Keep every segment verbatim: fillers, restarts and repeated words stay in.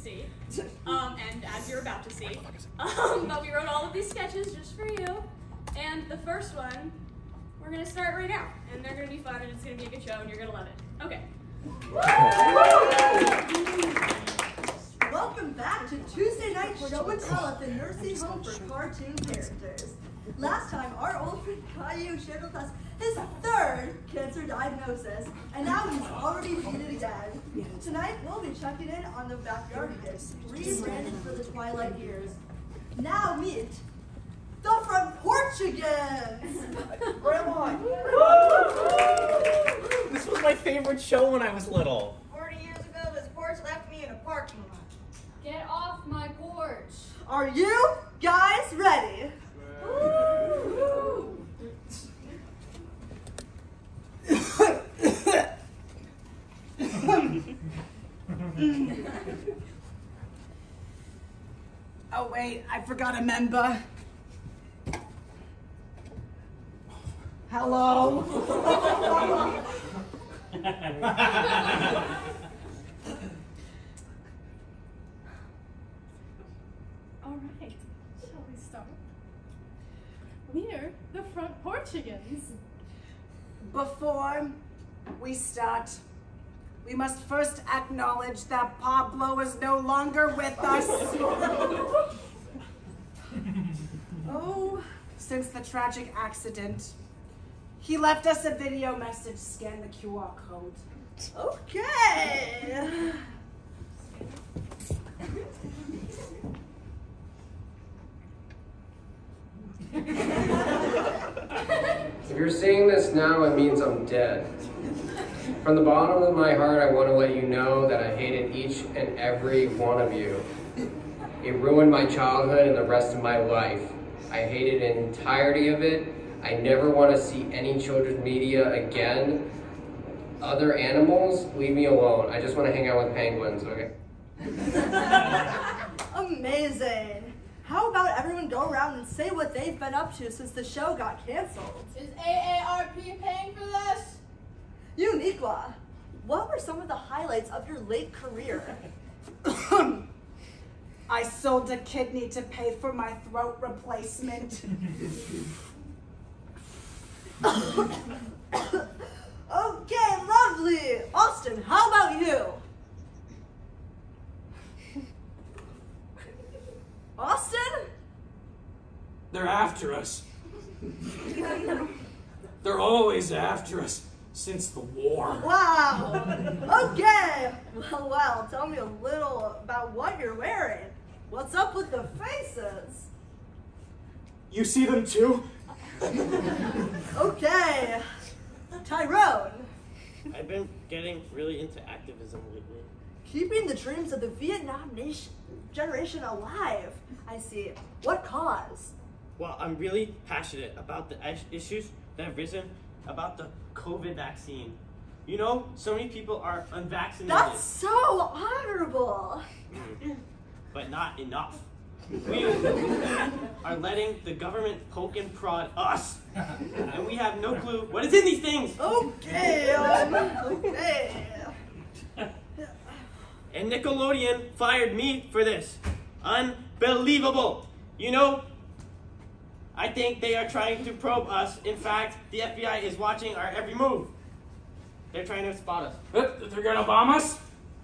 see, um, and as you're about to see. Um, but we wrote all of these sketches just for you. And the first one, we're gonna start right now. And they're gonna be fun, and it's gonna be a good show, and you're gonna love it. Okay. Welcome back to Tuesday night show and tell at the nursing home for cartoon characters. Last time, our old friend Caillou shared with us his third cancer diagnosis, and now he's already beat it again. Tonight, we'll be checking in on the backyard gifts, rebranded for the twilight years. Now meet the Front Portuguese! Grandma! This was my favorite show when I was little. Forty years ago, this porch left me in a parking lot. Get off my porch. Are you guys ready? Oh wait, I forgot a member. Hello? All right, shall we start? We're the Front Portuguese. Before we start, we must first acknowledge that Pablo is no longer with us. Oh, since the tragic accident, he left us a video message. Scan the Q R code. Okay. If you're seeing this now, it means I'm dead. From the bottom of my heart, I want to let you know that I hated each and every one of you. It ruined my childhood and the rest of my life. I hated the entirety of it. I never want to see any children's media again. Other animals, leave me alone. I just want to hang out with penguins, okay? Amazing. How about everyone go around and say what they've been up to since the show got canceled? Is A A R P paying for this? Uniqua, what were some of the highlights of your late career? I sold a kidney to pay for my throat replacement. Okay, lovely. Austin, how about you? Austin? They're after us. They're always after us since the war. Wow. Okay. Well, well, tell me a little about what you're wearing. What's up with the faces? You see them too? Okay. Tyrone. I've been getting really into activism lately. Keeping the dreams of the Vietnam nation generation alive. I see. What cause? Well, I'm really passionate about the issues that have risen about the COVID vaccine. You know, so many people are unvaccinated. That's so honorable. Mm. But not enough. We are letting the government poke and prod us. And we have no clue what is in these things. Okay, um, okay. And Nickelodeon fired me for this. Unbelievable. You know, I think they are trying to probe us. In fact, the F B I is watching our every move. They're trying to spot us. They're gonna bomb us?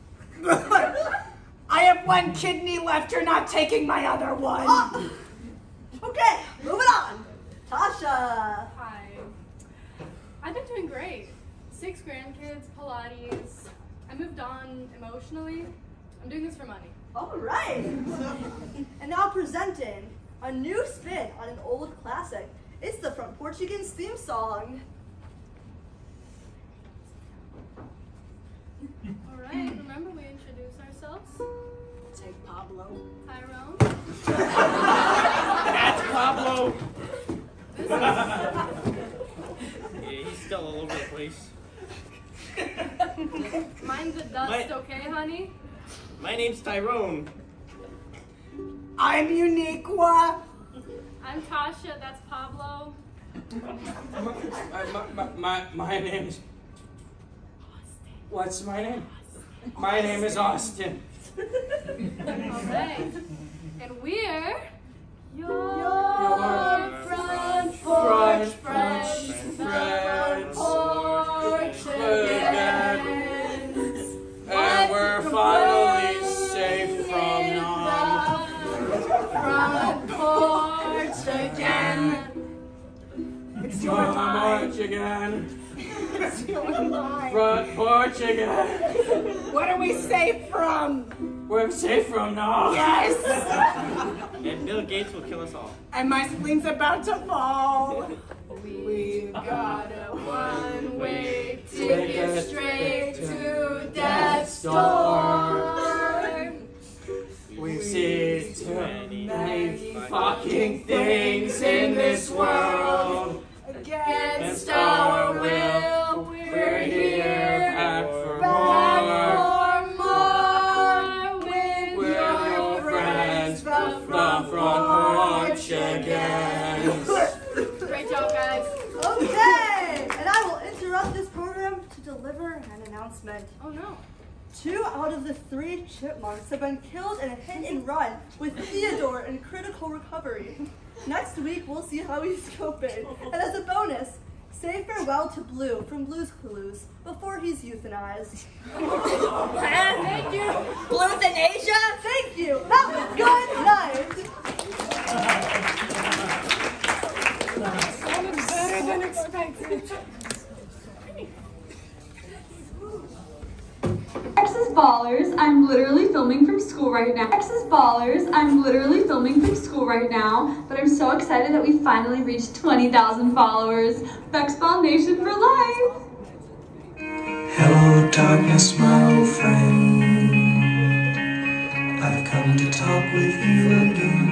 I have one kidney left. You're not taking my other one. Oh. Okay, moving on. Tasha. Hi. I've been doing great. Six grandkids, Pilates. I moved on emotionally. I'm doing this for money. All right. And now presenting a new spin on an old classic. It's the Front Portuguese theme song. All right, remember we introduce ourselves? Take Pablo. Tyrone. That's Pablo. This is... Yeah, he's still all over the place. Mind the dust, My- okay, honey? My name's Tyrone. I'm Uniqua. I'm Tasha, that's Pablo. My, my, my, my name's... What's my name? My name is Austin. Alright. And we're your, Your front front porch friends, friends, porch again. again. And we're finally safe from Front porch again. It's your Front line. porch again. It's your line. Front porch again. What are we safe from? We're safe from now. Yes! And Bill Gates will kill us all. And my spleen's about to fall. We've got a one-way Ticket ticket straight to to Death's death's door. We've seen too many fucking things in this world. Against our will, we're here back for back more. for more with With your friends, the the front porch again. Great job, guys. Okay, and I will interrupt this program to deliver an announcement. Oh no. Two out of the three chipmunks have been killed in a hit and run, with Theodore in critical recovery. Next week, we'll see how he's coping. And as a bonus, say farewell to Blue from Blue's Clues before he's euthanized. Thank you. Euthanasia? Thank you. Have a good night. Sounded better than expected. Texas Ballers, I'm literally filming from school right now. Texas Ballers, I'm literally filming from school right now, but I'm so excited that we finally reached twenty thousand followers. Bexball Nation for life! Hello, darkness, my old friend. I've come to talk with you again.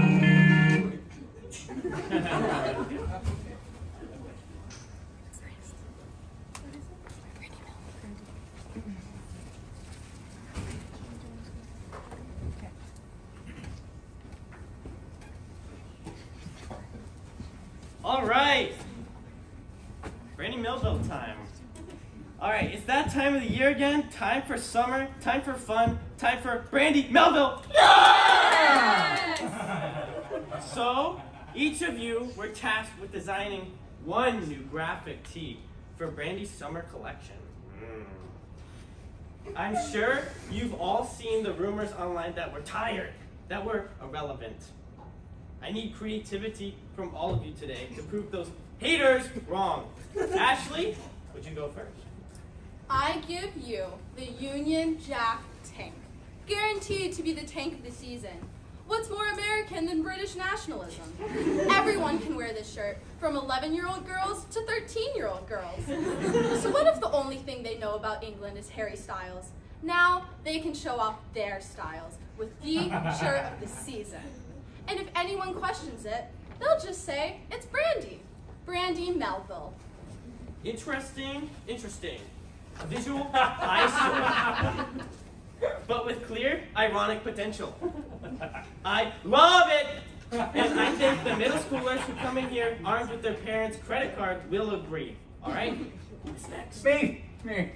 All right. Brandy Melville time. All right, it's that time of the year again. Time for summer, time for fun, time for Brandy Melville. Yes! So, each of you were tasked with designing one new graphic tee for Brandy's summer collection. Mm. I'm sure you've all seen the rumors online that we're tired, that we're irrelevant. I need creativity from all of you today to prove those haters wrong. Ashley, would you go first? I give you the Union Jack tank, guaranteed to be the tank of the season. What's more American than British nationalism? Everyone can wear this shirt, from eleven-year-old girls to thirteen-year-old girls. So what if the only thing they know about England is Harry Styles? Now they can show off their styles with the shirt of the season. And if anyone questions it, they'll just say it's Brandy. Brandy Melville. Interesting, interesting. A visual eyesore, but with clear, ironic potential. I love it! And I think the middle schoolers who come in here armed with their parents' credit cards will agree. All right? Who's next? Me! Me.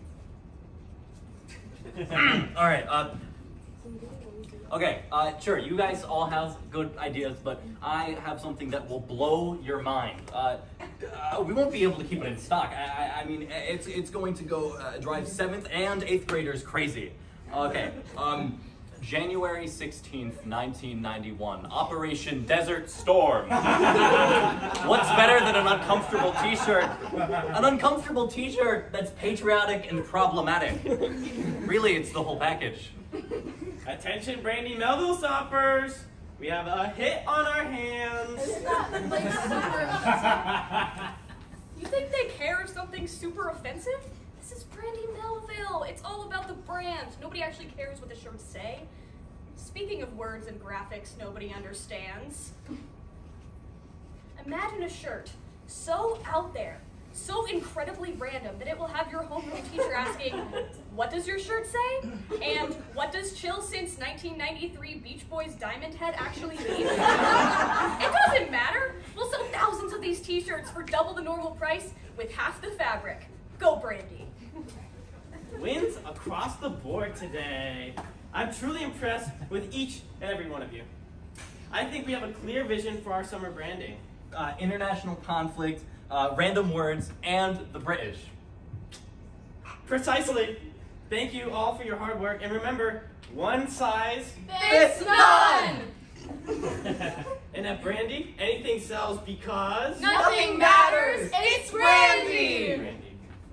All right, uh, okay, uh, sure, you guys all have good ideas, but I have something that will blow your mind. Uh, uh, we won't be able to keep it in stock. I, I, I mean, it's it's going to go uh, drive seventh and eighth graders crazy. Okay, um, January sixteenth, nineteen ninety-one, Operation Desert Storm. What's better than an uncomfortable t-shirt? An uncomfortable t-shirt that's patriotic and problematic. Really, it's the whole package. Attention, Brandy Melville stoppers. We have a hit on our hands. Isn't that like super offensive? You think they care if something's super offensive? This is Brandy Melville. It's all about the brand. Nobody actually cares what the shirts say. Speaking of words and graphics nobody understands, imagine a shirt so out there, so incredibly random that it will have your homeroom teacher asking, what does your shirt say? And what does chill since nineteen ninety-three Beach Boys Diamond Head actually mean? It doesn't matter. We'll sell thousands of these t-shirts for double the normal price with half the fabric. Go Brandy. Wins across the board today. I'm truly impressed with each and every one of you. I think we have a clear vision for our summer branding. Uh, international conflict, uh, random words, and the British. Precisely. Thank you all for your hard work, and remember, one size Fits none! And at Brandy, anything sells because Nothing matters, it's Brandy! Brandy.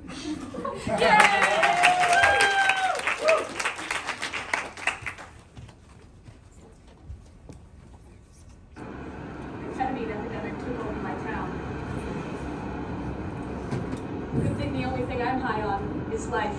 Yay! Ketamine epidemic took over my town. Good thing the only thing I'm high on is life.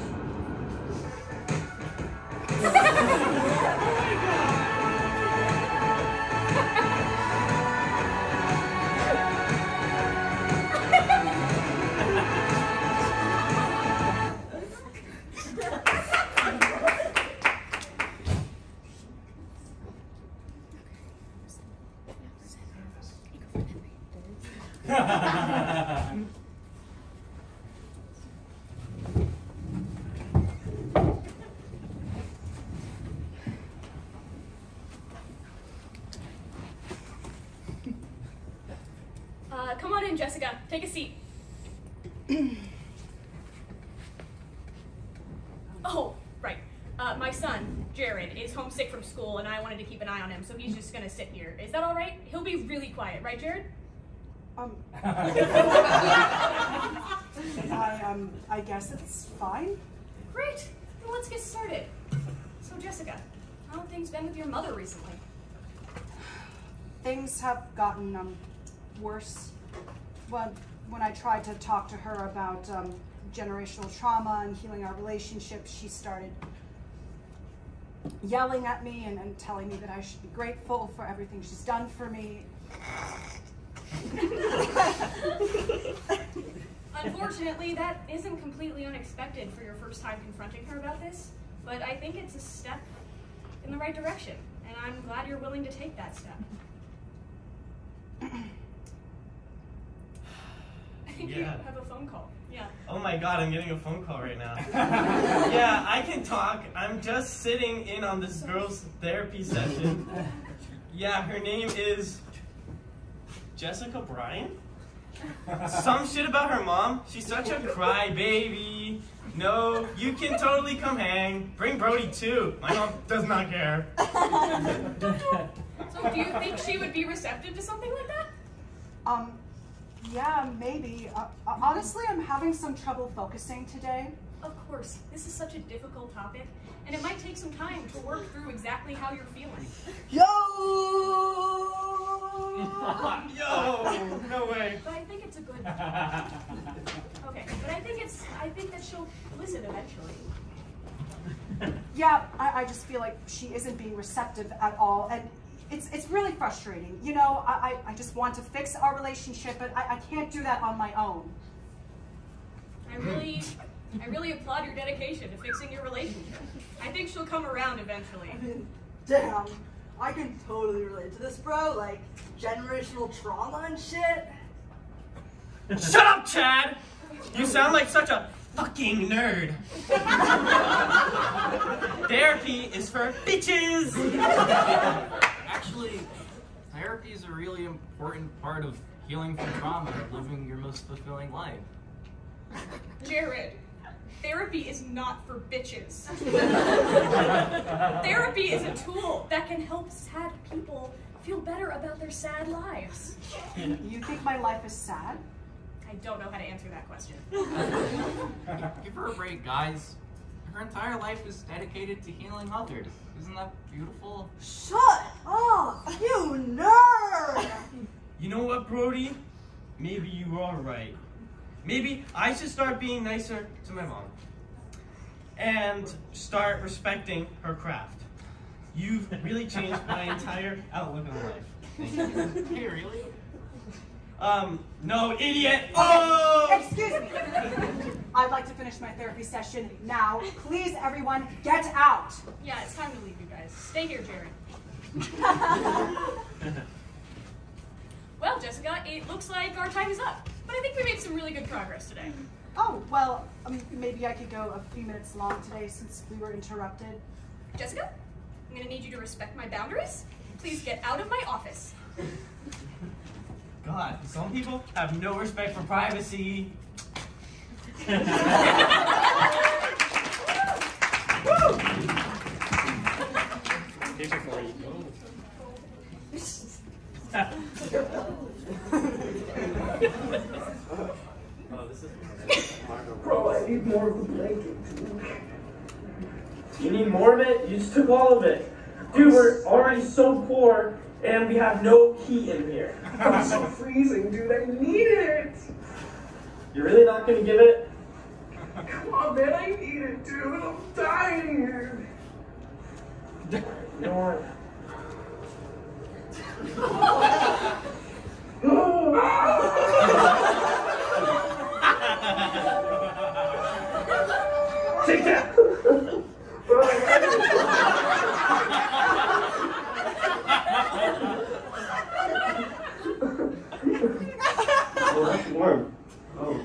Uh, come on in, Jessica. Take a seat. Oh, right. Uh, my son, Jared, is homesick from school, and I wanted to keep an eye on him, so he's just gonna sit here. Is that all right? He'll be really quiet, right, Jared? Um. I um. I guess it's fine. Great. Then let's get started. So, Jessica, how have things been with your mother recently? Things have gotten um worse. When when I tried to talk to her about um, generational trauma and healing our relationship, she started yelling at me and, and telling me that I should be grateful for everything she's done for me. Unfortunately, that isn't completely unexpected for your first time confronting her about this, but I think it's a step in the right direction, and I'm glad you're willing to take that step. I think you Yeah. have a phone call. Yeah. Oh my god, I'm getting a phone call right now. Yeah, I can talk. I'm just sitting in on this girl's therapy session. Yeah, her name is Jessica Bryan? Some shit about her mom. She's such a crybaby. No, you can totally come hang. Bring Brody too. My mom does not care. So do you think she would be receptive to something like that? Um, yeah, maybe. Uh, honestly, I'm having some trouble focusing today. Of course, this is such a difficult topic, and it might take some time to work through exactly how you're feeling. Yo! Yo! No way. But I think it's a good. Okay, but I think it's. I think that she'll listen eventually. Yeah, I, I just feel like she isn't being receptive at all, and it's it's really frustrating. You know, I, I, I just want to fix our relationship, but I, I can't do that on my own. I really, I really applaud your dedication to fixing your relationship. I think she'll come around eventually. I mean, damn. I can totally relate to this, bro. Like, generational trauma and shit. Shut up, Chad! You sound like such a fucking nerd. Therapy is for bitches! Actually, therapy is a really important part of healing from trauma and living your most fulfilling life. Jared, therapy is not for bitches. Therapy is a tool that can help sad people feel better about their sad lives. You think my life is sad? I don't know how to answer that question. Give her a break, guys. Her entire life is dedicated to healing others. Isn't that beautiful? Shut up, you nerd! You know what, Brody? Maybe you are right. Maybe I should start being nicer to my mom. And start respecting her craft. You've really changed my entire outlook on life. Thank you. Hey, really? Um, no, idiot! Oh! Excuse me. I'd like to finish my therapy session now. Please, everyone, get out. Yeah, it's time to leave, you guys. Stay here, Jared. Well, Jessica, it looks like our time is up. But I think we made some really good progress today. Oh, well, um, maybe I could go a few minutes long today since we were interrupted. Jessica? I'm gonna need you to respect my boundaries. Please get out of my office. God, some people have no respect for privacy. Here's your forty. Oh, this is. Bro, I need more of the blanket. You need more of it? You just took all of it. Dude, we're already so poor, and we have no heat in here. I'm so freezing, dude. I need it. You're really not gonna give it? Come on, man. I need it, dude. I'm dying here. You know what? Take that. Oh, that's warm. Oh.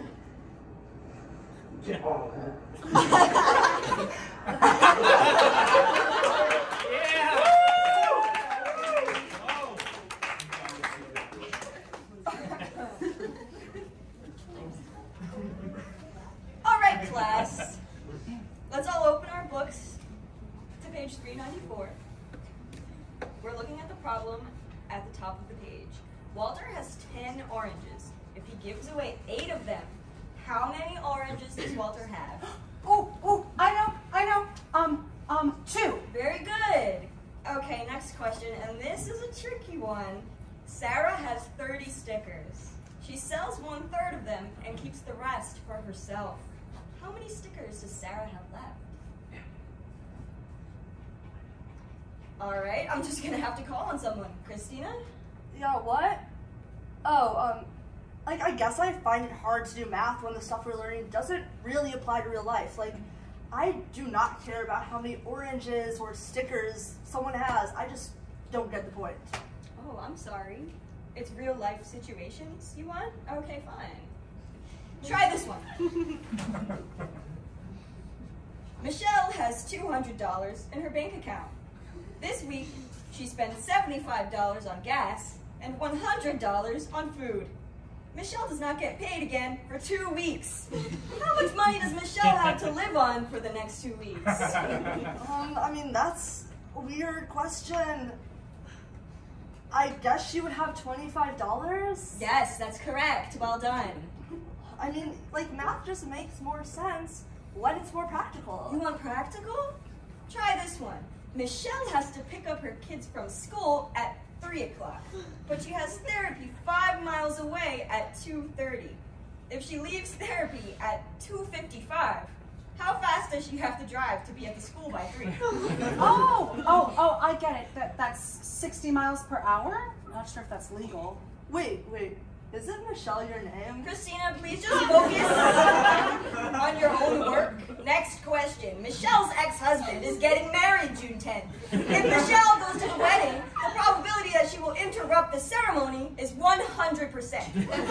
Get all that. All right, class. Let's all open our books to page three ninety-four. We're looking at the problem at the top of the page. Walter has ten oranges. If he gives away eight of them, how many oranges does Walter have? Oh, oh, I know, I know. Um, um, two. Very good. Okay, next question, and this is a tricky one. Sarah has thirty stickers. She sells one third of them and keeps the rest for herself. How many stickers does Sarah have left? All right, I'm just gonna have to call on someone. Christina? Yeah, what? Oh, um, like, I guess I find it hard to do math when the stuff we're learning doesn't really apply to real life. Like, I do not care about how many oranges or stickers someone has. I just don't get the point. Oh, I'm sorry. It's real life situations you want? Okay, fine. Try this one. Michelle has two hundred dollars in her bank account. This week, she spent seventy-five dollars on gas and one hundred dollars on food. Michelle does not get paid again for two weeks. How much money does Michelle have to live on for the next two weeks? Um, I mean, that's a weird question. I guess she would have twenty-five dollars? Yes, that's correct. Well done. I mean, like, math just makes more sense when it's more practical. You want practical? Try this one. Michelle has to pick up her kids from school at three o'clock, but she has therapy five miles away at two thirty. If she leaves therapy at two fifty-five, how fast does she have to drive to be at the school by three? Oh, oh, oh, I get it. That, that's sixty miles per hour? Not sure if that's legal. Wait, wait. Isn't Michelle your name? Christina, please just focus on your own work. Next question. Michelle's ex-husband is getting married June tenth. If Michelle goes to the wedding, the probability that she will interrupt the ceremony is one hundred percent.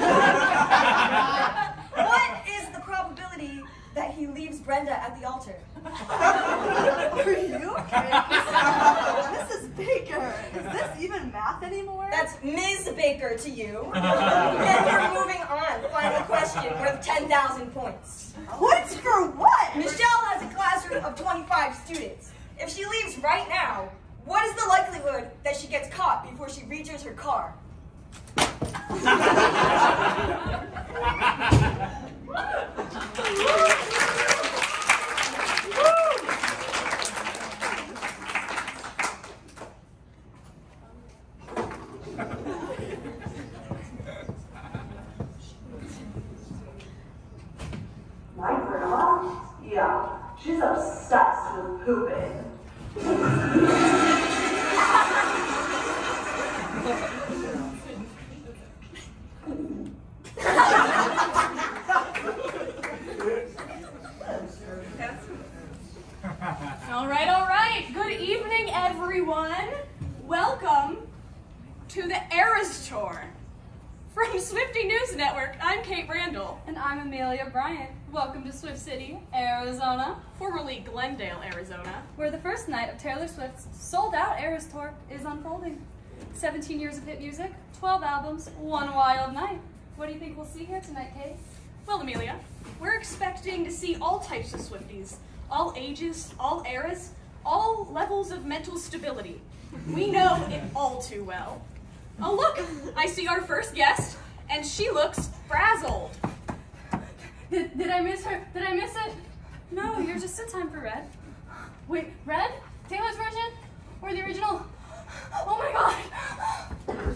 What is the probability that he leaves Brenda at the altar? Are you okay? Missus Baker, is this even math anymore? That's Miz Baker to you. And we're moving on. Final question, worth ten thousand points. Points for what? Michelle has a classroom of twenty-five students. If she leaves right now, what is the likelihood that she gets caught before she reaches her car? My grandma? Yeah, she's obsessed with pooping. All right, all right. Good evening, everyone. Welcome to the Eras Tour. From Swifty News Network, I'm Kate Randall. And I'm Amelia Bryant. Welcome to Swift City, Arizona. Formerly Glendale, Arizona. Where the first night of Taylor Swift's sold-out Eras Tour is unfolding. seventeen years of hit music, twelve albums, one wild night. What do you think we'll see here tonight, Kate? Well, Amelia, we're expecting to see all types of Swifties. All ages, all eras, all levels of mental stability. We know it all too well. Oh look, I see our first guest, and she looks frazzled. Did, did I miss her? Did I miss it? No, you're just in time for Red. Wait, Red? Taylor's version? Or the original? Oh my god!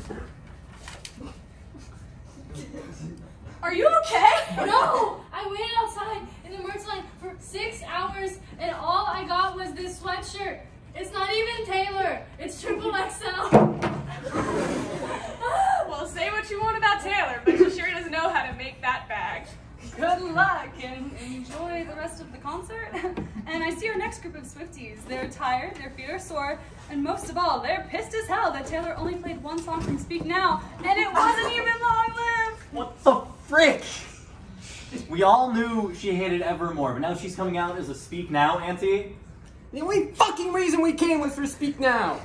Are you okay? No! I waited outside in the merch line for six hours, and all I got was this sweatshirt. It's not even Taylor. It's triple X L. Well, say what you want about Taylor, but she sure doesn't know how to make that bag. Good luck and enjoy the rest of the concert. And I see our next group of Swifties. They're tired, their feet are sore, and most of all, they're pissed as hell that Taylor only played one song from Speak Now, and it wasn't even long-lived. What the frick? We all knew she hated Evermore, but now she's coming out as a Speak Now auntie? The only fucking reason we came was for Speak Now.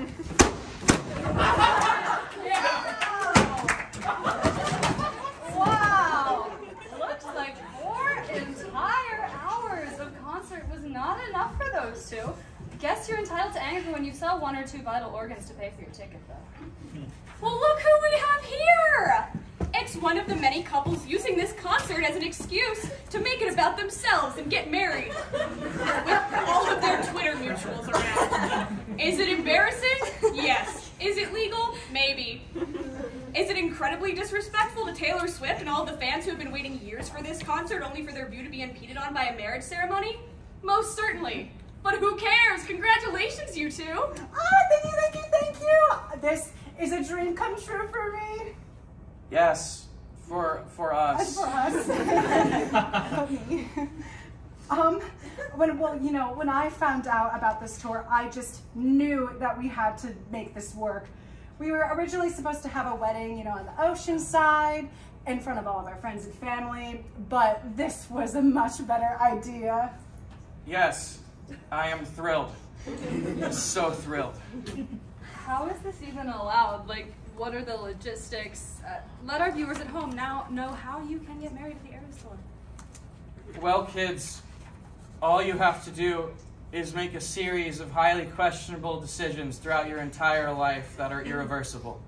Wow! Looks like four entire hours of concert was not enough for those two. Guess you're entitled to anger when you sell one or two vital organs to pay for your ticket, though. Well, look who we have here! It's one of the many couples using this concert as an excuse to make it about themselves and get married. With all of their Twitter mutuals around. Is it embarrassing? Yes. Is it legal? Maybe. Is it incredibly disrespectful to Taylor Swift and all the fans who have been waiting years for this concert only for their view to be impeded on by a marriage ceremony? Most certainly. But who cares? Congratulations, you two. Oh, thank you, thank you, thank you. This is a dream come true for me. Yes, for for us. For us. For me. Um, when, well, you know, when I found out about this tour, I just knew that we had to make this work. We were originally supposed to have a wedding, you know, on the ocean side, in front of all of our friends and family, but this was a much better idea. Yes, I am thrilled. So thrilled. How is this even allowed? Like, what are the logistics? Uh, let our viewers at home now know how you can get married at the Eras Tour. Well, kids, all you have to do is make a series of highly questionable decisions throughout your entire life that are irreversible.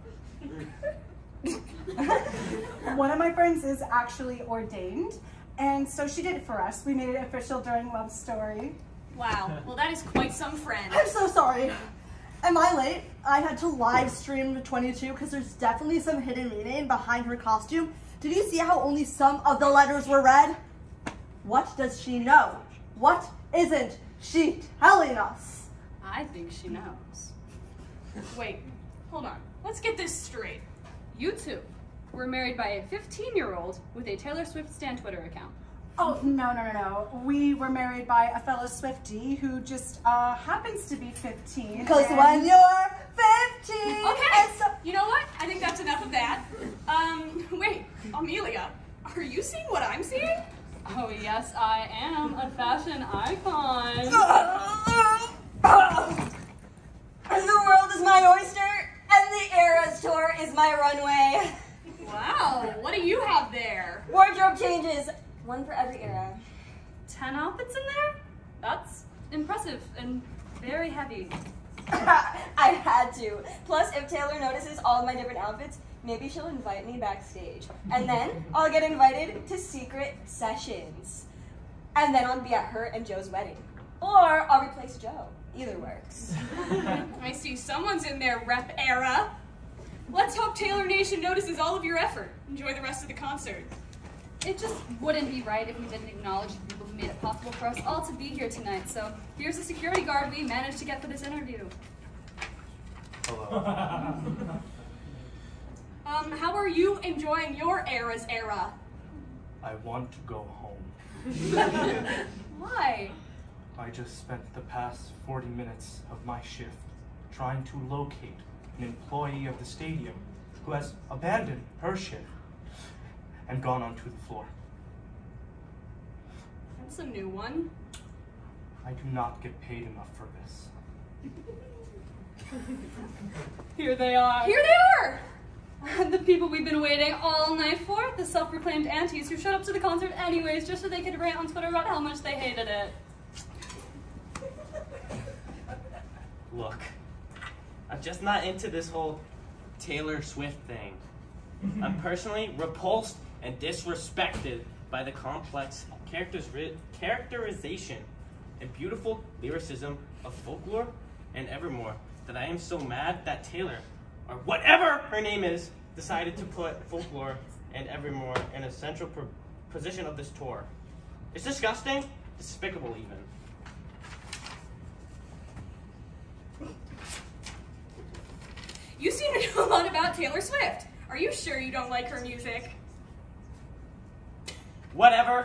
One of my friends is actually ordained, and so she did it for us. We made it official during Love Story. Wow, well that is quite some friend. I'm so sorry. Am I late? I had to live stream twenty-two because there's definitely some hidden meaning behind her costume. Did you see how only some of the letters were read? What does she know? What isn't she telling us? I think she knows. Wait, hold on. Let's get this straight. You two were married by a fifteen-year-old with a Taylor Swift stan Twitter account. Oh, no, no, no, no. We were married by a fellow Swiftie who just uh, happens to be fifteen. Because and... when you're fifteen... Okay, so... you know what? I think that's enough of that. Um, wait, Amelia, are you seeing what I'm seeing? Oh, yes, I am. A fashion icon. The world is my oyster, and the Eras Tour is my runway. Wow, what do you have there? Wardrobe changes. One for every era. Ten outfits in there? That's impressive and very heavy. I had to. Plus, if Taylor notices all of my different outfits, maybe she'll invite me backstage. And then I'll get invited to secret sessions. And then I'll be at her and Joe's wedding. Or I'll replace Joe. Either works. I see someone's in their rep era. Let's hope Taylor Nation notices all of your effort. Enjoy the rest of the concert. It just wouldn't be right if we didn't acknowledge the people who made it possible for us all to be here tonight. So here's the security guard we managed to get for this interview. Hello. um, how are you enjoying your era's era? I want to go home. Why? I just spent the past forty minutes of my shift trying to locate an employee of the stadium who has abandoned her shift and gone onto the floor. That's a new one. I do not get paid enough for this. Here they are. Here they are! The people we've been waiting all night for, the self-proclaimed aunties who showed up to the concert anyways just so they could rant on Twitter about how much they hated it. Look, I'm just not into this whole Taylor Swift thing. I'm personally repulsed and disrespected by the complex characters characterization and beautiful lyricism of Folklore and Evermore that I am so mad that Taylor, or whatever her name is, decided to put Folklore and Evermore in a central pro- position of this tour. It's disgusting, despicable even. You seem to know a lot about Taylor Swift. Are you sure you don't like her music? Whatever.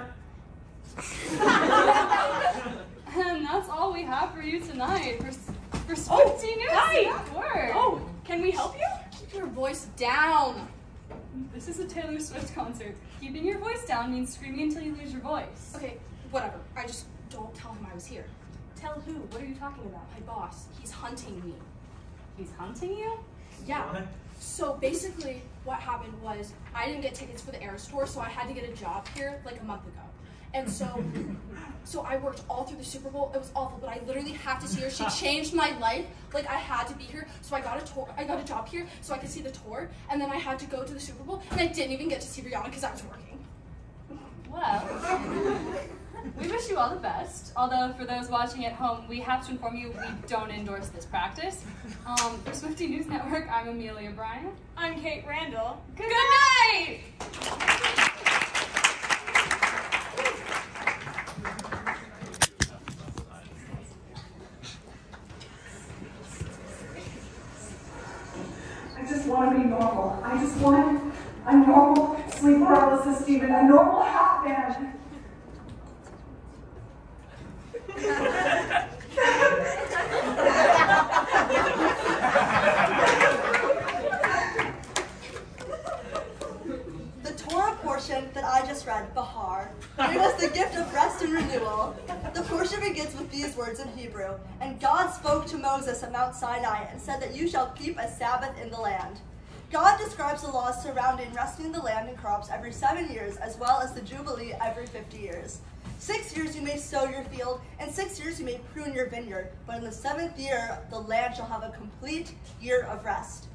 And that's all we have for you tonight. For, for Swifty Oh, News. hi. Word. Oh, can we help you? Keep your voice down. This is a Taylor Swift concert. Keeping your voice down means screaming until you lose your voice. Okay, whatever. I just don't tell him I was here. Tell who? What are you talking about? My boss. He's hunting me. He's hunting you? Yeah. So basically, what happened was I didn't get tickets for the Eras tour, so I had to get a job here like a month ago. And so, so I worked all through the Super Bowl. It was awful, but I literally have to see her. She changed my life. Like I had to be here, so I got a tour. I got a job here, so I could see the tour. And then I had to go to the Super Bowl, and I didn't even get to see Rihanna because I was working. Well, we wish you all the best. Although for those watching at home, we have to inform you we don't endorse this practice. Um, for Swifty News Network, I'm Amelia Bryant. I'm Kate Randall. Good, Good night! I just want to be normal. I just want a normal sleep paralysis demon, a normal hat band. The Torah portion that I just read, Bahar, gave us the gift of rest and renewal. The portion begins with these words in Hebrew, and God spoke to Moses at Mount Sinai and said that you shall keep a Sabbath in the land. God describes the laws surrounding resting the land and crops every seven years, as well as the Jubilee every fifty years. Six years you may sow your field, and six years you may prune your vineyard, but in the seventh year the land shall have a complete year of rest.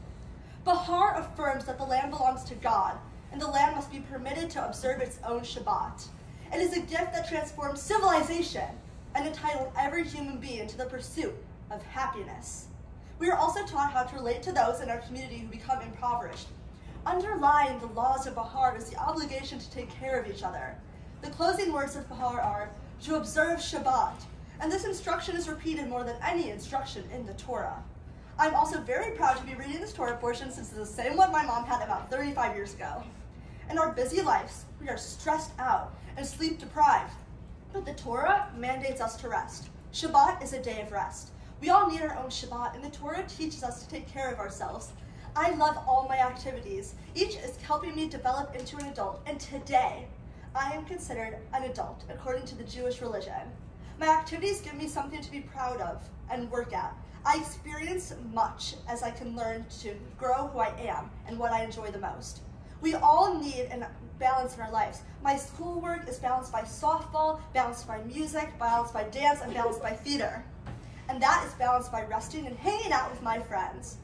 Bahar affirms that the land belongs to God, and the land must be permitted to observe its own Shabbat. It is a gift that transforms civilization and entitled every human being to the pursuit of happiness. We are also taught how to relate to those in our community who become impoverished. Underlying the laws of Bahar is the obligation to take care of each other. The closing words of Bahar are, to observe Shabbat, and this instruction is repeated more than any instruction in the Torah. I'm also very proud to be reading this Torah portion since it's the same one my mom had about thirty-five years ago. In our busy lives, we are stressed out and sleep deprived, but the Torah mandates us to rest. Shabbat is a day of rest. We all need our own Shabbat, and the Torah teaches us to take care of ourselves. I love all my activities. Each is helping me develop into an adult, and today, I am considered an adult according to the Jewish religion. My activities give me something to be proud of and work at. I experience much as I can learn to grow who I am and what I enjoy the most. We all need a balance in our lives. My schoolwork is balanced by softball, balanced by music, balanced by dance, and balanced by theater. And that is balanced by resting and hanging out with my friends.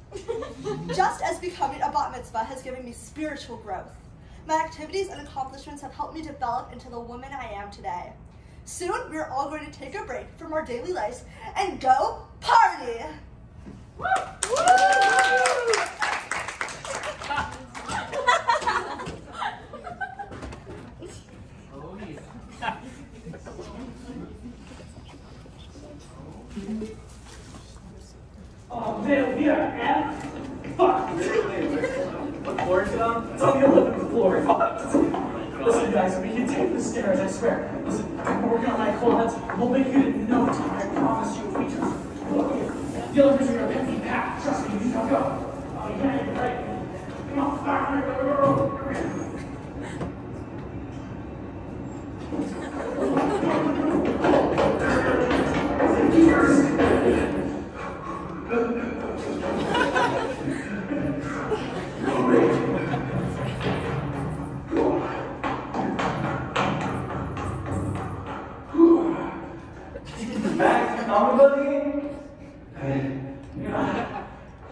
Just as becoming a bat mitzvah has given me spiritual growth. My activities and accomplishments have helped me develop into the woman I am today. Soon, we're all going to take a break from our daily lives and go party! Woo! Woo! Oh man, we are at fuck. What floor is it on? It's on the eleventh floor. Fuck. Listen, guys, we can take the stairs. I swear. Listen, I'm working on my quads. We'll make it in no time. I promise you. If we just look here. The elevators are gonna be packed. Trust me. You can go. Oh yeah, you're right. Come on.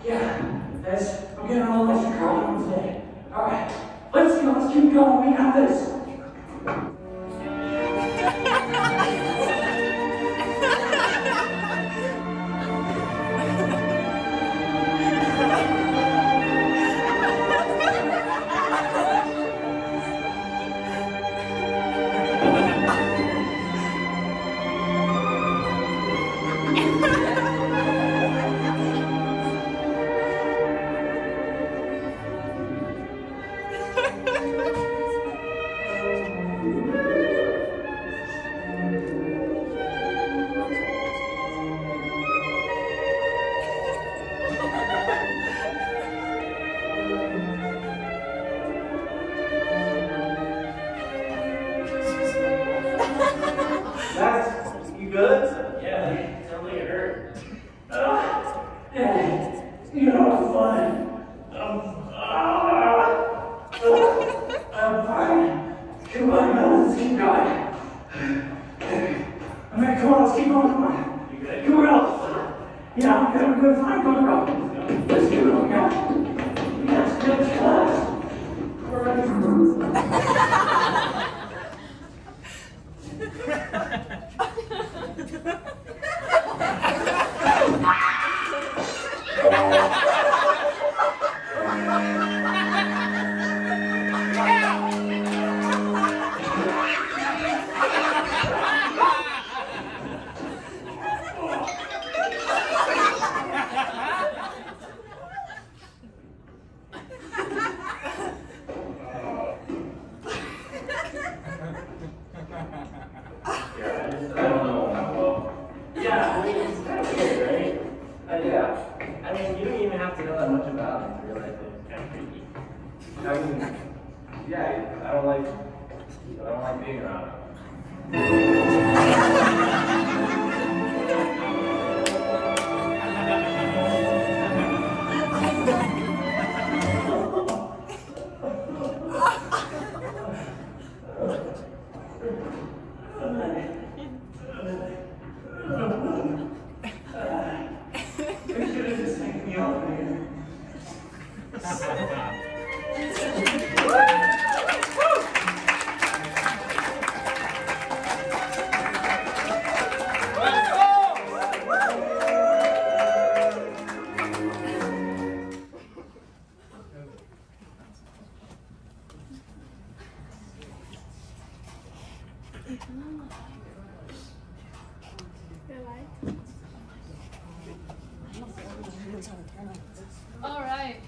Yeah, guys, I'm getting all this Colin today. Alright, let's go, let's keep going, we got this. All right.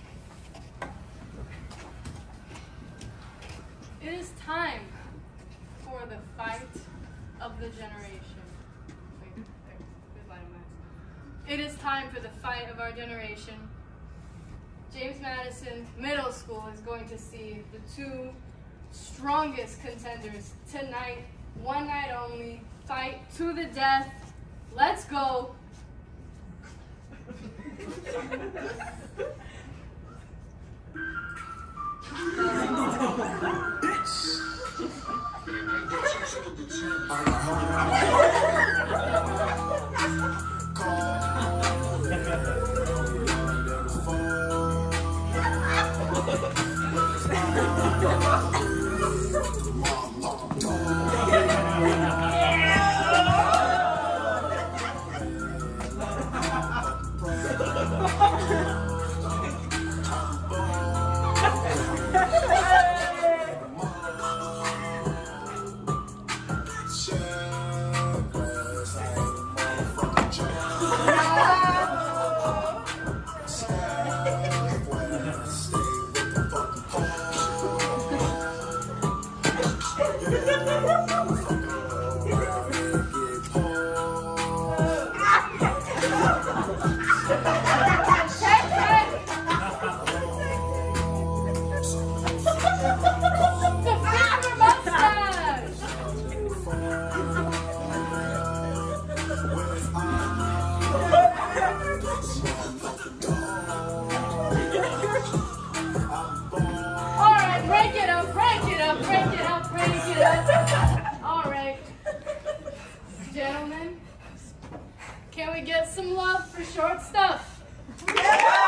It is time for the fight of the generation. Wait, there, there's light on that. It is time for the fight of our generation. James Madison Middle School is going to see the two strongest contenders tonight, one night only, fight to the death. Let's go. Gentlemen, can we get some love for short stuff? Yeah!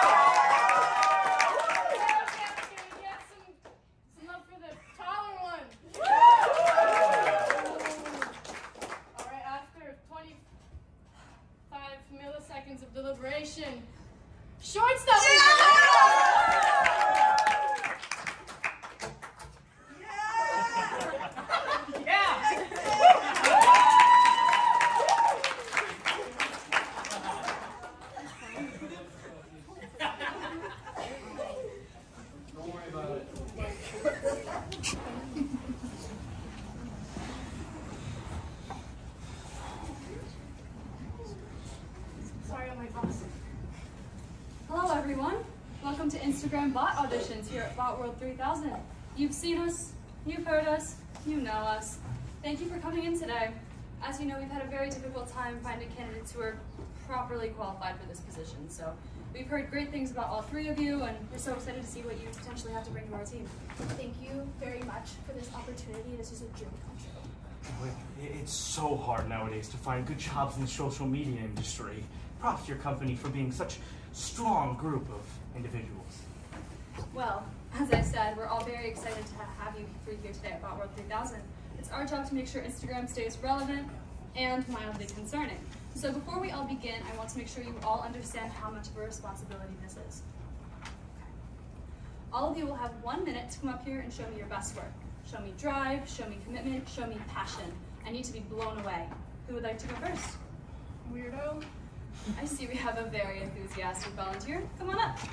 welcome to Instagram bot auditions here at Bot World three thousand. You've seen us, you've heard us, you know us. Thank you for coming in today. As you know, we've had a very difficult time finding candidates who are properly qualified for this position. So we've heard great things about all three of you, and we're so excited to see what you potentially have to bring to our team. Thank you very much for this opportunity. This is a dream come true. It's so hard nowadays to find good jobs in the social media industry. Props to your company for being such a strong group of individuals. Well, as I said, we're all very excited to have you three here today at Bot World three thousand. It's our job to make sure Instagram stays relevant and mildly concerning. So before we all begin, I want to make sure you all understand how much of a responsibility this is. Okay. All of you will have one minute to come up here and show me your best work. Show me drive, show me commitment, show me passion. I need to be blown away. Who would like to go first? Weirdo. I see we have a very enthusiastic volunteer. Come on up.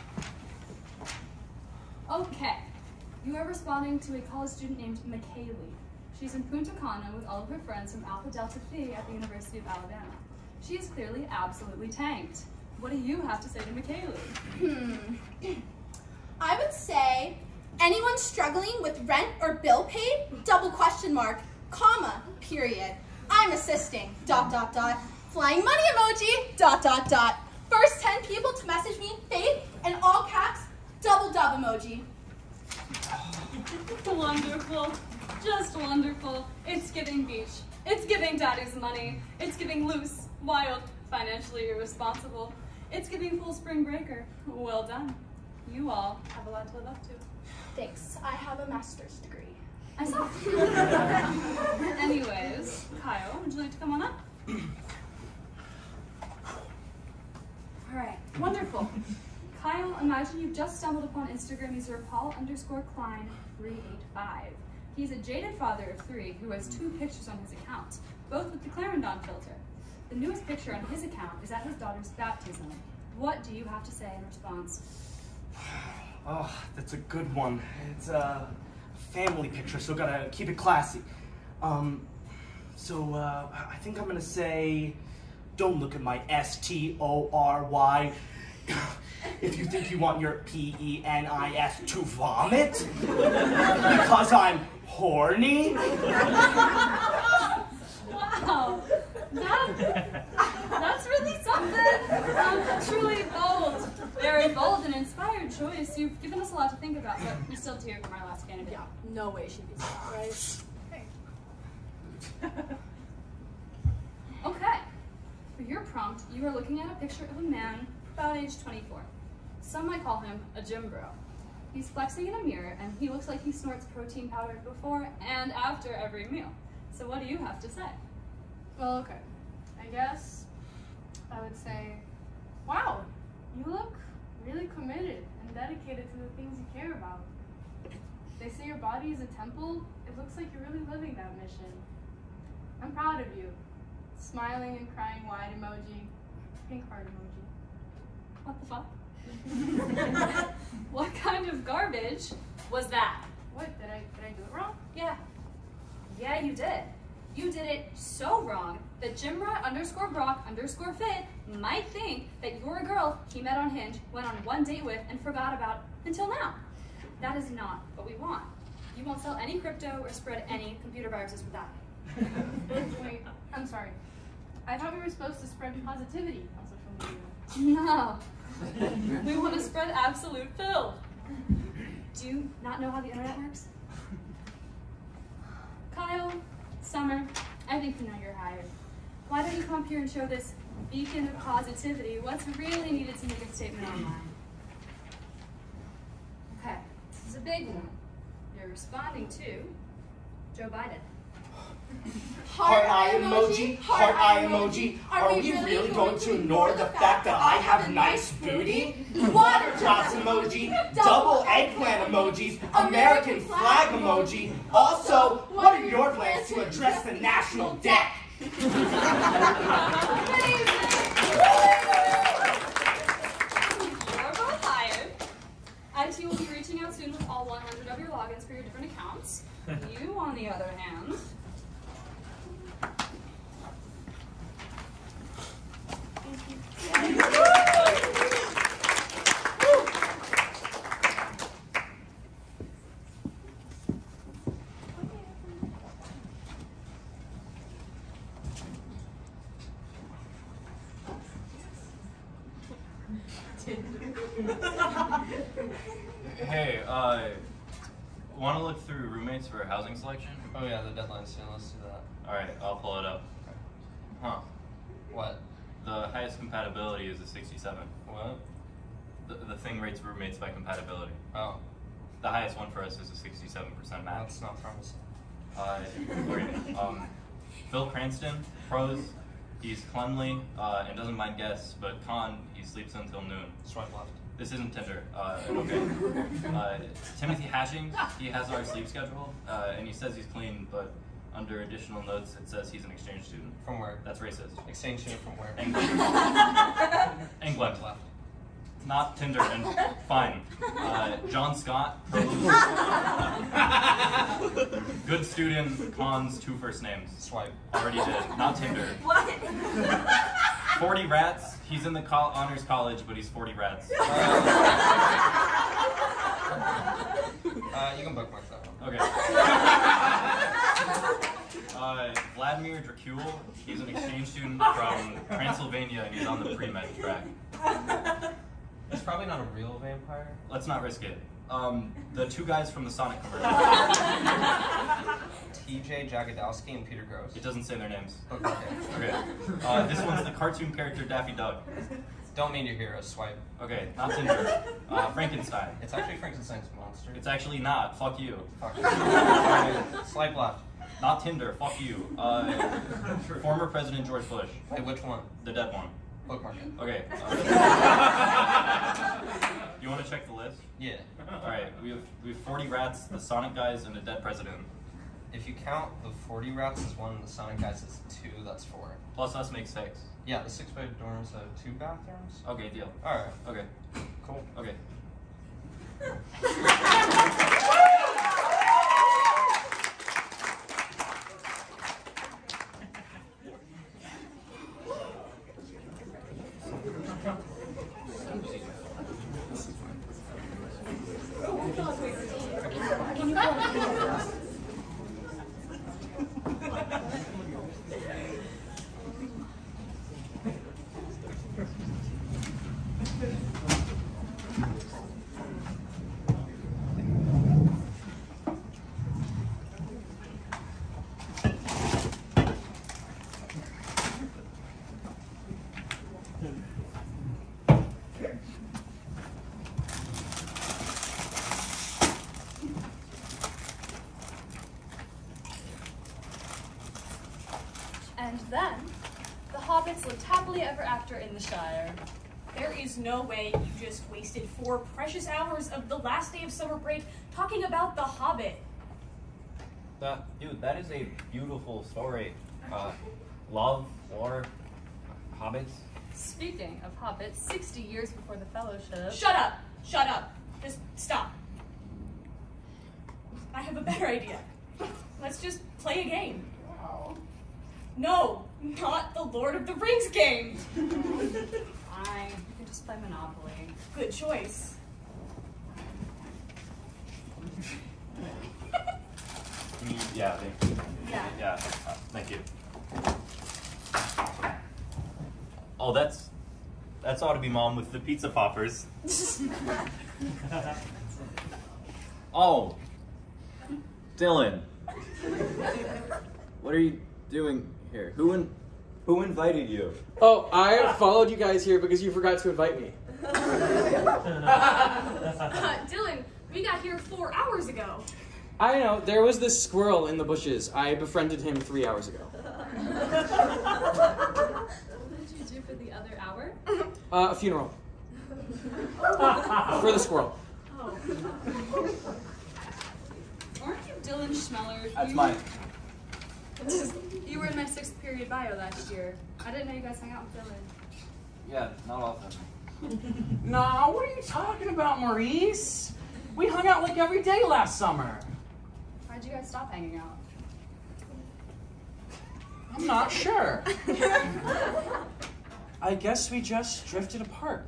Okay. You are responding to a college student named McKaylee. She's in Punta Cana with all of her friends from Alpha Delta Phi at the University of Alabama. She is clearly absolutely tanked. What do you have to say to McKaylee? Hmm. I would say, anyone struggling with rent or bill paid? Double question mark, comma, period. I'm assisting, dot, dot, dot. Flying money emoji, dot, dot, dot. First ten people to message me, faith, and all caps, double dub emoji. Wonderful. Just wonderful. It's giving beach. It's giving daddy's money. It's giving loose, wild, financially irresponsible. It's giving full spring breaker. Well done. You all have a lot to live up to. Thanks. I have a master's degree. I saw. Anyways, Kyle, would you like to come on up? All right, wonderful. Kyle, imagine you've just stumbled upon Instagram user Paul underscore Klein three eight five. He's a jaded father of three who has two pictures on his account, both with the Clarendon filter. The newest picture on his account is at his daughter's baptism. What do you have to say in response? Oh, that's a good one. It's a family picture, so gotta keep it classy. Um, so uh, I think I'm gonna say, don't look at my S T O R Y. If you think you want your P E N I S to vomit, because I'm horny. Wow, that, that's really something. Um, truly bold, very bold and inspired choice. You've given us a lot to think about, but we still have to hear from our last candidate. Yeah, no way she beats that, right? Okay, for your prompt, you are looking at a picture of a man about age twenty-four. Some might call him a gym bro. He's flexing in a mirror, and he looks like he snorts protein powder before and after every meal. So what do you have to say? Well, okay. I guess I would say, wow, you look really committed and dedicated to the things you care about. They say your body is a temple. It looks like you're really living that mission. I'm proud of you. Smiling and crying wide emoji, pink heart emoji. What the fuck? What kind of garbage was that? What, did I, did I do it wrong? Yeah. Yeah, you did. You did it so wrong that Jimra underscore Brock underscore Fit might think that you're a girl he met on Hinge, went on one date with, and forgot about until now. That is not what we want. You won't sell any crypto or spread any computer viruses with that. Wait, I'm sorry. I thought we were supposed to spread positivity on social media. No. We want to spread absolute filth. Do you not know how the internet works? Kyle, Summer, I think you know you're hired. Why don't you come up here and show this beacon of positivity what's really needed to make a statement online? Okay, this is a big one. You're responding to Joe Biden. Heart eye emoji, heart eye emoji. Are we really going to ignore the fact that I have nice booty? Water drops emoji, double eggplant emojis, American flag emoji. Also, what are your plans to address the national debt? You're both hired. I T will be reaching out soon with all one hundred of your logins for your different accounts. You, on the other hand, Hey, uh, want to look through roommates for housing selection? Oh yeah, the deadline's soon. Let's do that. All right, I'll pull it up. Huh? What? The highest compatibility is a sixty-seven. What? The, the thing rates roommates by compatibility. Oh. The highest one for us is a sixty-seven percent match. That's not promising. Uh, okay. um, Phil Cranston, pros. He's cleanly uh, and doesn't mind guests, but con, he sleeps until noon. Swipe left. This isn't Tinder. Uh, okay. Uh, Timothy Hashing, he has our sleep schedule, uh, and he says he's clean, but under additional notes, it says he's an exchange student. From where? That's racist. Exchange student from where? England. England. Left. Not Tinder, and fine. Uh, John Scott, pros. Good student, cons, two first names. Swipe. Already did. Not Tinder. What? forty rats. He's in the col honors college, but he's forty rats. Uh, you can bookmark that one. Okay. Uh, Vladimir Dracul. He's an exchange student from Transylvania, and he's on the pre-med track. He's probably not a real vampire. Let's not risk it. Um, the two guys from the Sonic commercial. T J Jagodowski and Peter Gross. It doesn't say their names. Okay. Okay. Uh, this one's the cartoon character Daffy Duck. Don't mean your hero. Swipe. Okay, not Tinder. Uh, Frankenstein. It's actually Frankenstein's monster. It's actually not. Fuck you. Fuck you. Right. Swipe left. Not Tinder. Fuck you. Uh, former President George Bush. Wait, which one? The dead one. Bookmark it. Okay. Uh, you want to check the list? Yeah. All right. We have we have forty rats, the Sonic guys, and a dead president. If you count the forty rats as one and the Sonic guys as two, that's four. Plus us makes six. Yeah, the six-bed dorms have two bathrooms. Okay, deal. All right. Okay. Cool. Okay. And then, the hobbits lived happily ever after in the Shire. There is no way you just wasted four precious hours of the last day of summer break talking about The Hobbit. Uh, dude, that is a beautiful story. Uh, love, war, hobbits. Speaking of hobbits, sixty years before the Fellowship... Shut up! Shut up! Just stop. I have a better idea. Let's just play a game. Wow. No, not the Lord of the Rings game. Fine, you can just play Monopoly. Good choice. Yeah, thank you. Yeah. Yeah, uh, thank you. Oh, that's that's ought to be Mom with the pizza poppers. Oh, Dylan, what are you doing here? Who in, who invited you? Oh, I followed you guys here because you forgot to invite me. Uh, Dylan, we got here four hours ago. I know, there was this squirrel in the bushes. I befriended him three hours ago. What did you do for the other hour? Uh, a funeral. For the squirrel. Oh. Aren't you Dylan Schmeller? That's you mine. You were in my sixth period bio last year. I didn't know you guys hung out with Dylan. Yeah, not often. Nah, what are you talking about, Maurice? We hung out like every day last summer. Why'd you guys stop hanging out? I'm not sure. I guess we just drifted apart.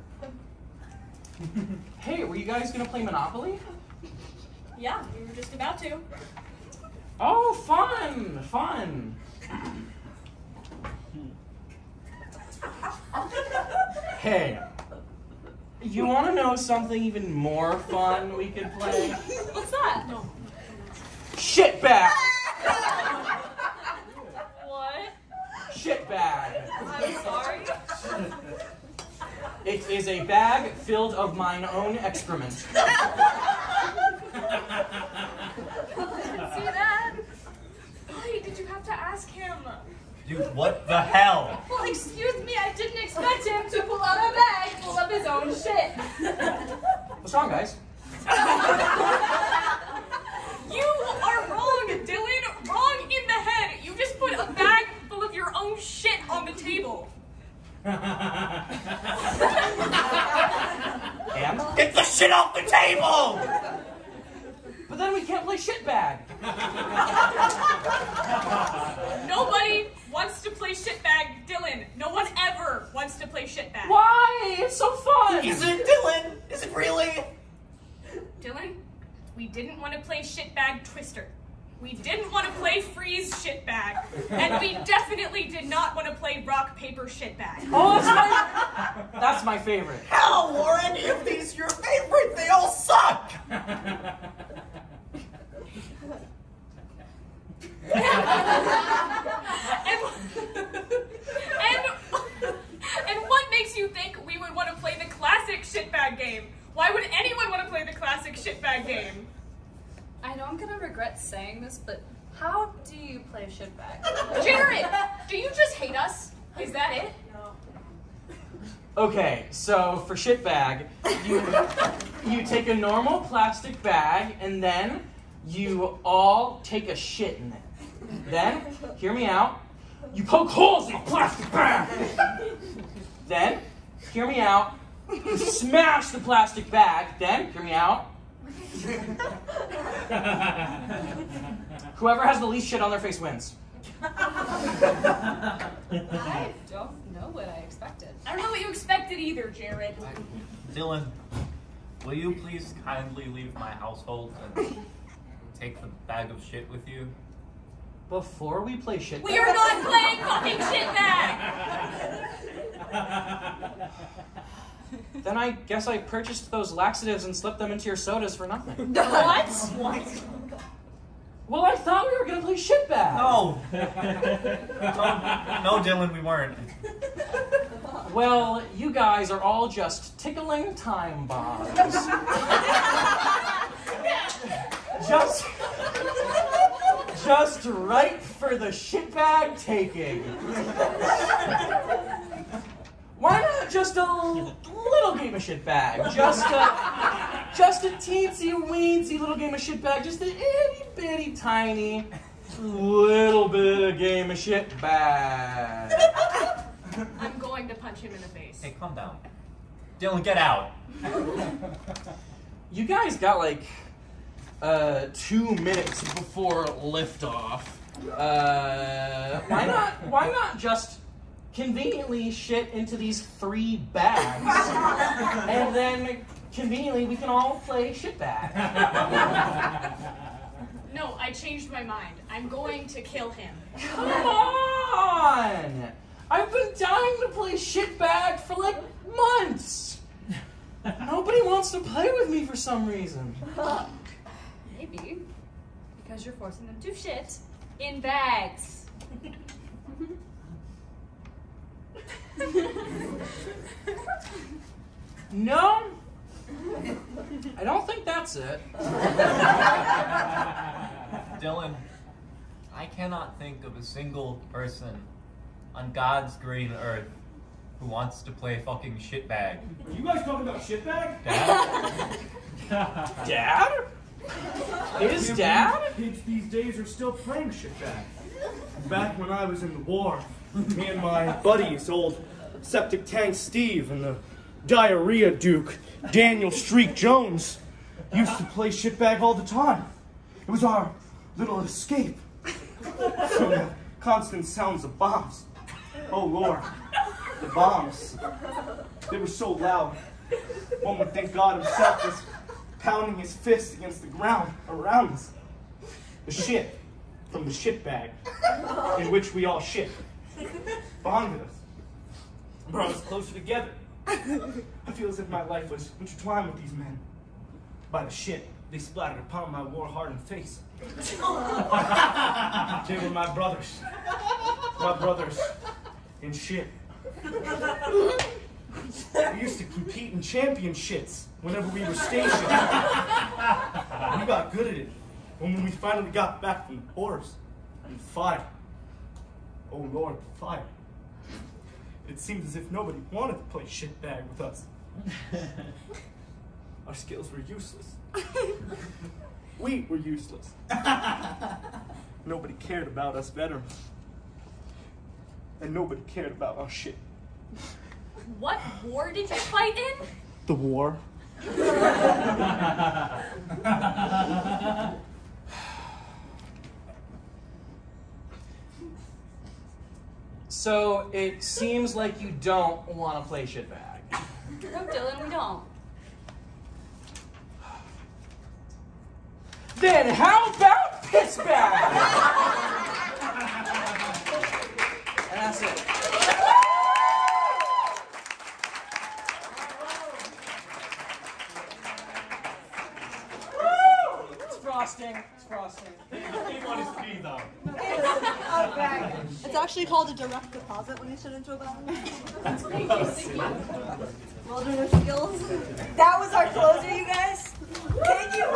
Hey, were you guys gonna play Monopoly? Yeah, we were just about to. Oh, fun, fun. Hey, You want to know something even more fun we could play? What's that? Shit bag! What? Shit bag. I'm sorry. It is a bag filled of mine own excrement. See that? Why did you have to ask him? Dude, what the hell? Well, excuse me, I didn't expect him to pull out a bag full of his own shit. What's wrong, guys? You are wrong, Dylan. Wrong in the head. You just put a bag full of your own shit on the table. And? Get the shit off the table! But then we can't play shit bag. Nobody wants to play shitbag, Dylan. No one ever wants to play shitbag. Why? It's so fun. Is it, Dylan? Is it really? Dylan, we didn't want to play shitbag Twister. We didn't want to play freeze shitbag. And we definitely did not want to play rock, paper, shitbag. Oh, that's my, that's my favorite. How are any of these your favorite? They all suck! and, and, and what makes you think we would want to play the classic shitbag game? Why would anyone want to play the classic shitbag game? I know I'm gonna regret saying this, but how do you play shitbag? Jared, do you just hate us? Is that it? Okay, so for shit bag, you, you take a normal plastic bag and then you all take a shit in it. Then, hear me out, you poke holes in the plastic bag. Then, hear me out, you smash the plastic bag. Then, hear me out, whoever has the least shit on their face wins. I don't know what I expected. I don't know what you expected either, Jared. Dylan, will you please kindly leave my household and take the bag of shit with you? Before we play shit We are not playing fucking shitbag! Then I guess I purchased those laxatives and slipped them into your sodas for nothing. What? What? Well, I thought we were gonna play shitbag. No. no. No, Dylan, we weren't. Well, you guys are all just tickling time bombs. just, just right for the shitbag taking. Why not just a little game of shitbag? Just a, just a teensy weensy little game of shitbag. Just a itty bitty tiny little bit of game of shitbag. I'm going to punch him in the face. Hey, calm down. Dylan, get out. You guys got like uh, two minutes before liftoff. Uh, why not? Why not just conveniently shit into these three bags, and then conveniently we can all play shit bag. No, I changed my mind. I'm going to kill him. Come on! I've been dying to play shit bag for like months. Nobody wants to play with me for some reason. Maybe because you're forcing them to shit in bags. No, I don't think that's it. Dylan, I cannot think of a single person on God's green earth who wants to play fucking shitbag. You guys talking about shitbag? Dad? Dad? His dad? Kids these days are still playing shitbag. Back when I was in the war, me and my buddies, old septic tank Steve and the diarrhea Duke, Daniel Streak Jones, used to play shitbag all the time. It was our little escape from the constant sounds of bombs. Oh Lord, the bombs. They were so loud. One would think God himself was pounding his fist against the ground around us. The shit from the shit bag in which we all shit bonded us, brought us closer together. I feel as if my life was intertwined with these men. By the shit they splattered upon my war-hardened face. They were my brothers. My brothers in shit. We used to compete in championships whenever we were stationed. We got good at it. And when we finally got back from the wars and fire, oh Lord, fire. It seemed as if nobody wanted to play shitbag with us. Our skills were useless. We were useless. Nobody cared about us veterans. And nobody cared about our shit. What war did you fight in? The war. So it seems like you don't want to play shitbag. No, Dylan, we don't. Then how about pissbag? And that's it. It's frosting. It's frosting. They want us to be though. It's actually called a direct deposit when you sit into a bottle. Wilderness skills. That was our closer, you guys. Thank you.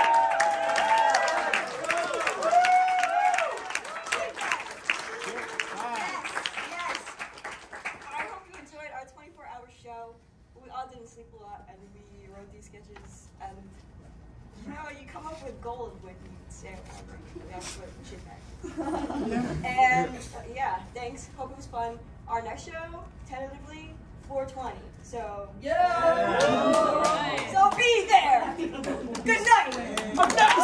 We all didn't sleep a lot, and we wrote these sketches, and you know, you come up with gold when you stay around. We have to put shit back. And uh, yeah, thanks. Hope it was fun. Our next show, tentatively, four twenty. So yeah, so be there. Good night.